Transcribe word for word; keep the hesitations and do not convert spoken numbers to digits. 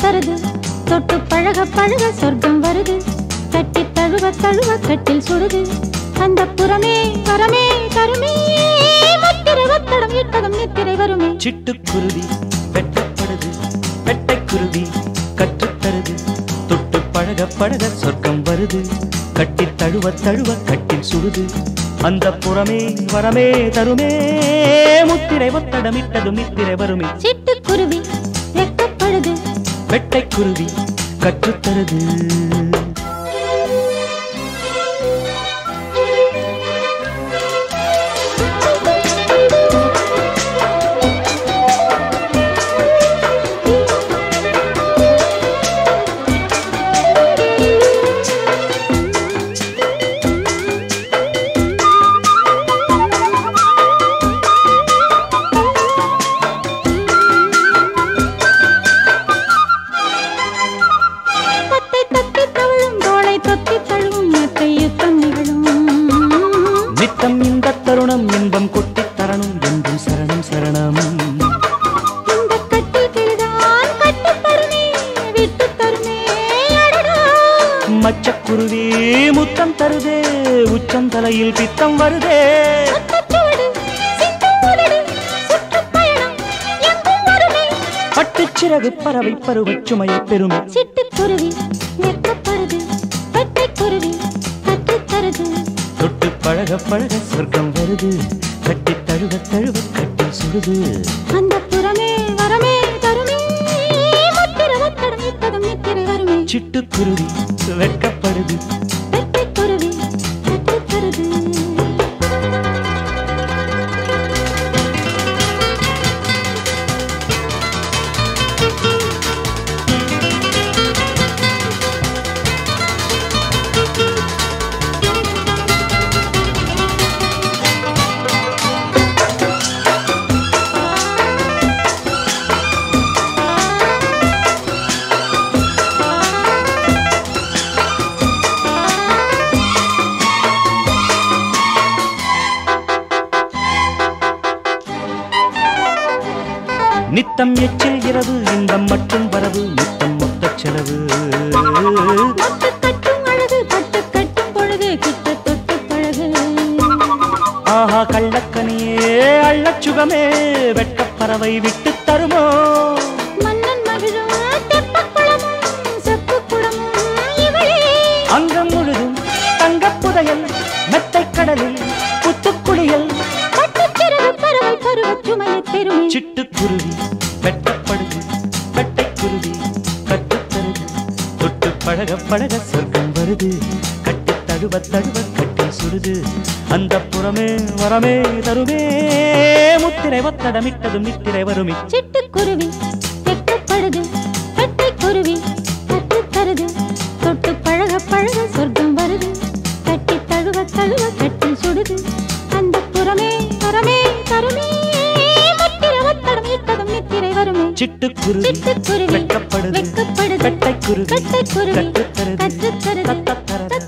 தருது தொட்டு பழக பழக சொர்க்கம் வருது கட்டி தழுவ தழுவ கட்டில் சுடுது அந்த புறமே வரமே தருமே முத்திரை வத்தடம் இட்டதும் நித்திரை வருமே சிட்டுக்குருவி வெட்டப்படுது வெட்டைக்குருவி கற்றுத்தருது தொட்டு பழக பழக சொர்க்கம் வருது கட்டி தழுவ தழுவ கட்டில் சுடுது அந்த புறமே வரமே தருமே முத்திரை வத்தடம் இட்டதும் நித்திரை வருமே சிட்டுக்குருவி வெட்டப்படுது வெட்டைக்குருவி கற்றுத்தருது நித்தம் இந்த தருணம் இன்பம் கொட்டி தரணும் என்றும் சரணம் சரணம் இந்த கட்டில் கிழிதான் கட்டி தருமே விட்டு தருமே அடடா மச்சக்குருவி முத்தம் தருதே உச்சம் தலையில் பித்தம் வருதே முத்தச்சுவடு சிந்தும் உதடு சுற்றுப்பயணம் எங்கும் வருமே பட்டுச்சிறகு பறவை பருவச் சுமையை பெருமை சிட்டுக்குருவி வெட்டப்படுது வெட்டைக்குருவி கற்றுத்தருது தொட்டு பழக பழக சொர்க்கம் வருது கட்டி தழுவ தழுவ கட்டி சுடுது அந்த புறமே வரமே தருமே முத்திரை வத்தடம் இட்டதும் நித்திரை வருமே சிட்டுக்குருவி வெட்கப்படுது வெட்டைக்குருவி கற்றுத்தருது நித்தம் எச்சில் இரவு இன்பம் மட்டும் வரவு நித்தம் மொத்த செலவு பட்டு கட்டும் அழகு பட்டு கட்டும் பொழுது கிட்ட தொட்டு பழகு ஆஹா கள்ளக்கனியே அள்ளச்சுகமே வெட்டப்பறவை விட்டு தருமோ மன்னன் மகிழும் தெப்பக்குளமும் செப்புக்குளமும் இவளே அங்கம் முழுதும் தங்கப் புதையல் மெத்தைக் கடலில் புத்துக்குளியல் பட்டுச்சிறகு பறவை பருவச் சுமையை பெருமை சிட்டுக்குருவி வெட்டப்படுது வெட்டைக்குருவி கற்றுத்தருது தொட்டு பழக பழக சொர்க்கம் வருது கட்டி தழுவ தழுவ கட்டி சுடுது அந்த புறமே வரமே தருமே முத்திரை வத்தடமிட்டதும் நித்திரை வருமே சிட்டுக்குருவி வெட்டப்படுது வெட்டைக்குருவி கற்றுத்தருது தொட்டு பழக பழக சொர்க்கம் வருது கட்டி தழுவ தழுவ கட்டில் சுடுது அந்த புறமே வரமே தருமே முத்திரை வத்தடம் இட்டதும் நித்திரை வருமே சிட்டுக்குருவி சிட்டுக்குருவி வெட்கப்படுது வெட்கப்படுது வெட்டைக்குருவி வெட்டைக்குருவி கற்றுத்தருது கற்றுத்தருது தத்தத்தரது